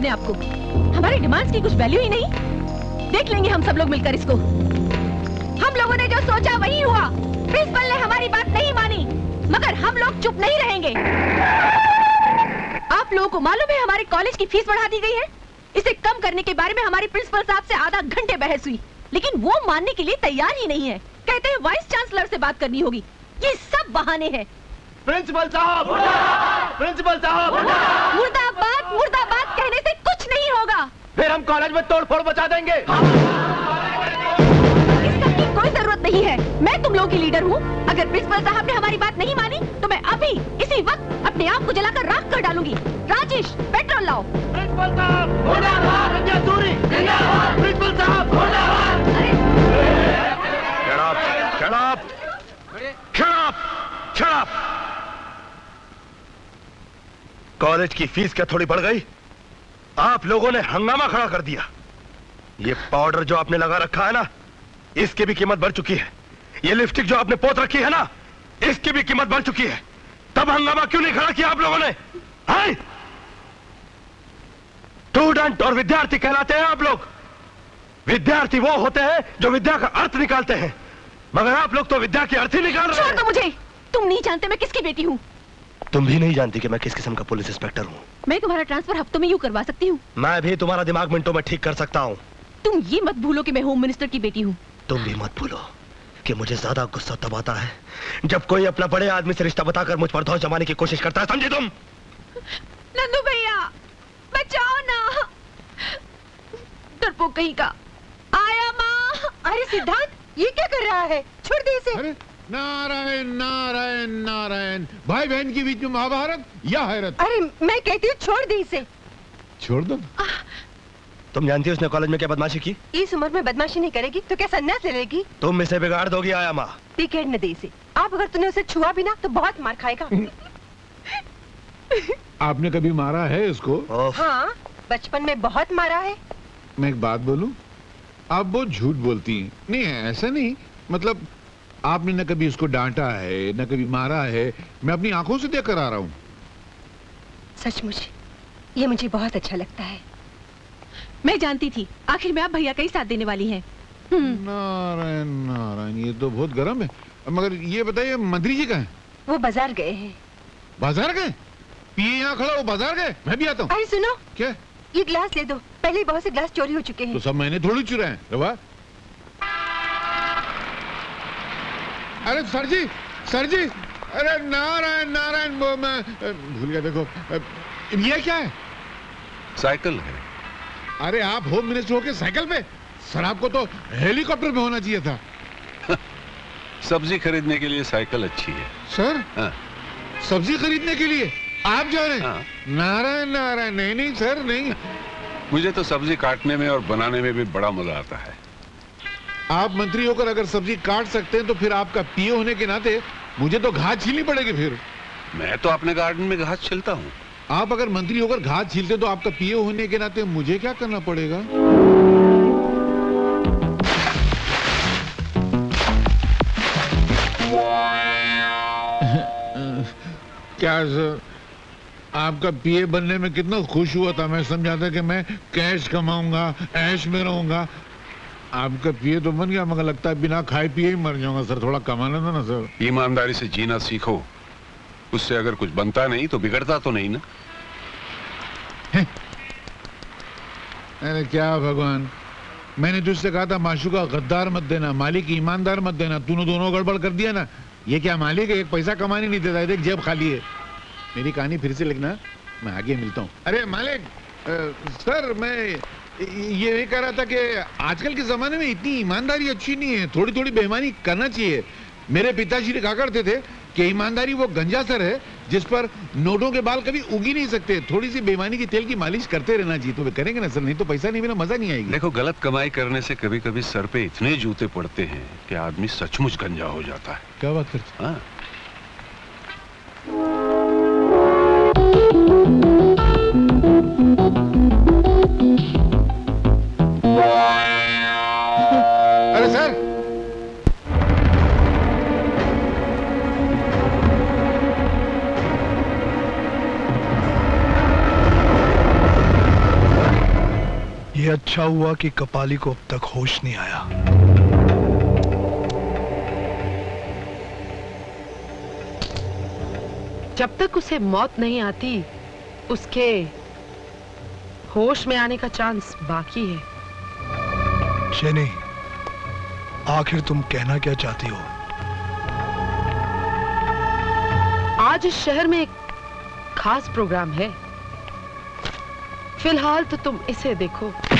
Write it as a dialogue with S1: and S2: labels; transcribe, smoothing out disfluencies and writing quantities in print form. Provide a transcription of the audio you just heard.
S1: अपने आप को। हमारी डिमांड्स की कुछ वैल्यू ही नहीं। देख लेंगे हम सब लोग मिलकर इसको। हम लोगों ने जो सोचा वही हुआ। प्रिंसिपल ने हमारी बात नहीं मानी, मगर हम लोग चुप नहीं रहेंगे। आप लोगों को मालूम है हमारे कॉलेज की फीस बढ़ा दी गई है। इसे कम करने के बारे में हमारी प्रिंसिपल साहब से आधा घंटे बहस हुई, लेकिन वो मानने के लिए तैयार ही नहीं है। कहते हैं वाइस चांसलर से बात करनी होगी। ये सब बहाने हैं।
S2: प्रिंसिपल साहब, प्रिंसिपल साहब,
S1: मुर्दाबाद मुर्दाबाद कहने से कुछ नहीं होगा।
S2: फिर हम कॉलेज में तोड़फोड़ मचा देंगे।
S1: इस सब की कोई जरूरत नहीं है। मैं तुम लोगों की लीडर हूँ। अगर प्रिंसिपल साहब ने हमारी बात नहीं मानी तो मैं अभी इसी वक्त अपने आप को जलाकर राख कर डालूंगी। राजेश, पेट्रोल लाओ।
S2: प्रिंसिपल साहब, प्रिंसिपल साहब,
S3: Shut up! Shut up! Shut up! College की फीस क्या थोड़ी बढ़ गई? आप लोगों ने हंगामा खड़ा कर दिया। ये पाउडर जो आपने लगा रखा है ना, इसकी भी कीमत बढ़ चुकी है। ये लिपस्टिक जो आपने पोत रखी है ना, इसकी भी कीमत बढ़ चुकी है। तब हंगामा क्यों नहीं खड़ा किया आप लोगों ने? हैं? स्टूडेंट और विद्यार्थी कहलाते हैं आप लोग। विद्यार्थी वो होते हैं जो विद्या का अर्थ निकालते हैं, मगर आप लोग तो विद्या की अर्थ ही निकाल रहे हैं।
S1: छोड़ दो मुझे। तुम नहीं जानते मैं किसकी बेटी हूँ।
S3: तुम भी नहीं जानती कि मैं किस किस्म का पुलिस इंस्पेक्टर हूँ।
S1: मैं तुम्हारा ट्रांसफर हफ्तों में यूं करवा सकती हूँ।
S3: मैं भी तुम्हारा दिमाग मिनटों में ठीक कर सकता हूँ।
S1: तुम ये मत भूलो कि मैं होम मिनिस्टर की बेटी हूँ।
S3: तुम भी मत भूलो कि मुझे ज्यादा गुस्सा तब आता है जब कोई अपना बड़े आदमी से रिश्ता बताकर मुझ पर धौंस जमाने की कोशिश करता है। समझे तुम?
S1: नंदू भैया बचाओ ना। डरपोक कहीं का। आया माँ। अरे सिद्धार्थ, ये क्या कर रहा है? छोड़ दे इसे।
S4: अरे नारायण नारायण नारायण, भाई बहन के बीच में महाभारत या हैरत।
S1: अरे मैं कहती हूँ छोड़ दे इसे।
S4: छोड़ दो।
S3: तुम जानती हो उसने कॉलेज में क्या बदमाशी की?
S1: इस उम्र में बदमाशी नहीं करेगी तो क्या सन्यास ले लेगी?
S3: तुम इसे बिगाड़ दोगी आया माँ।
S1: टिकट न दे इसे। आप अगर तूने उसे छुआ भी ना तो बहुत मार खाएगा।
S4: आपने कभी मारा है इसको?
S1: हाँ, बचपन में बहुत मारा है।
S4: मैं एक बात बोलूं, आप बहुत झूठ बोलती हैं। नहीं ऐसा नहीं, मतलब आपने न कभी इसको डांटा है न कभी मारा है। मैं अपनी आंखों से देख कर आ रहा हूँ।
S1: सचमुच ये मुझे बहुत अच्छा लगता है। मैं जानती थी आखिर में आप भैया का ही साथ देने वाली हैं।
S4: नारायण नारायण, ये तो बहुत गर्म है। मगर ये बताइए मंत्री जी कहाँ हैं?
S1: वो बाजार गए हैं।
S4: बाजार गए? पिए यहाँ खड़ा, वो बाजार गए? मैं भी आता हूँ।
S1: अरे सुनो,
S4: क्या?
S1: ये गिलास ले दो। पहले ही बहुत से गिलास चोरी हो चुके हैं।
S4: तो सब मैंने थोड़ी चुराए हैं। रवा? अरे सर जी, सर जी, अरे नारायण नारायण, वो मैं भूल गया। देखो ये क्या है?
S5: साइकिल है।
S4: अरे आप होम मिनिस्टर होके साइकिल पे? सर आपको तो हेलीकॉप्टर पे होना चाहिए था।
S5: सब्जी खरीदने के लिए साइकिल अच्छी है।
S4: सर?
S5: हाँ।
S4: सब्जी खरीदने के लिए आप जा रहे हैं?
S5: हाँ।
S4: नारायण नारायण, नहीं नहीं सर नहीं।
S5: मुझे तो सब्जी काटने में और बनाने में भी बड़ा मजा आता है।
S4: आप मंत्री होकर अगर सब्जी काट सकते हैं तो फिर आपका पीए होने के नाते मुझे तो घास छीलनी पड़ेगी। फिर
S5: मैं तो अपने गार्डन में घास छिलता हूँ।
S4: आप अगर मंत्री होकर घास छीलते तो आपका पीए होने के नाते मुझे क्या करना पड़ेगा? क्या सर, आपका पीए बनने में कितना खुश हुआ था। मैं समझा था कि मैं कैश कमाऊंगा, ऐश में रहूंगा। आपका पीए तो बन गया, मगर लगता है बिना खाए पिए ही मर जाऊंगा। सर थोड़ा कमाना था ना सर।
S5: ईमानदारी से जीना सीखो। उससे अगर कुछ बनता नहीं तो बिगड़ता तो नहीं ना।
S4: अरे क्या भगवान, मैंने तुझसे कहा था माशूका गद्दार मत देना, मालिक ईमानदार मत देना। तूने दोनों गड़बड़ कर दिया ना। ये क्या मालिक है, एक पैसा कमाने नहीं देता, एक जेब खाली है। मेरी कहानी फिर से लिखना, मैं आगे मिलता हूँ। अरे मालिक, सर मैं ये कह रहा था कि आजकल के जमाने में इतनी ईमानदारी अच्छी नहीं है। थोड़ी थोड़ी बेईमानी करना चाहिए। मेरे पिताजी ने कहा करते थे कि ईमानदारी वो गंजा सर है जिस पर नोटों के बाल कभी उग ही नहीं सकते। थोड़ी सी बेईमानी की तेल की मालिश करते रहना चाहिए। तो वे करेंगे ना सर, नहीं तो पैसा नहीं मिला, मजा नहीं आएगी।
S5: देखो, गलत कमाई करने से कभी कभी सर पे इतने जूते पड़ते हैं कि आदमी सचमुच गंजा हो जाता है।
S4: क्या बात करते?
S5: हाँ।
S4: अरे सर,
S6: अच्छा हुआ कि कपाली को अब तक होश नहीं आया।
S7: जब तक उसे मौत नहीं आती उसके होश में आने का चांस बाकी है।
S6: शेनी, आखिर तुम कहना क्या चाहती हो?
S7: आज इस शहर में एक खास प्रोग्राम है। फिलहाल तो तुम इसे देखो।